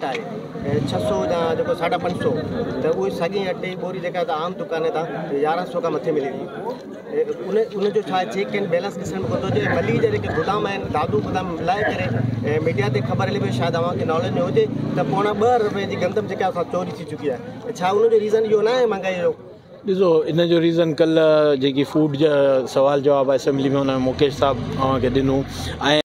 घटि आहे 600 या जेको 550 त उहे साॻी अटे बोरी जेका त आम दुकान तां 1100 खां मथे मिले थी। उन जो छा चेक एंड बैलेंस ॾिसणु पवंदो जे मली जा जेके गुदाम आहिनि दादू गुदाम मिलाए करे मीडिया ते ख़बर हले पई शायदि तव्हांखे नॉलेज में हुजे त पौणा 2 रुपए जी गंदम जेका असां चोरी थी चुकी आहे। छा उनजो रीज़न इहो न आहे महांगाई जो? ॾिसो इन जो रीज़न कल्ह जेकी फूड जा सवाल जवाब असेंबली में हुन मुकेश साहब तव्हांखे ॾिनो ऐं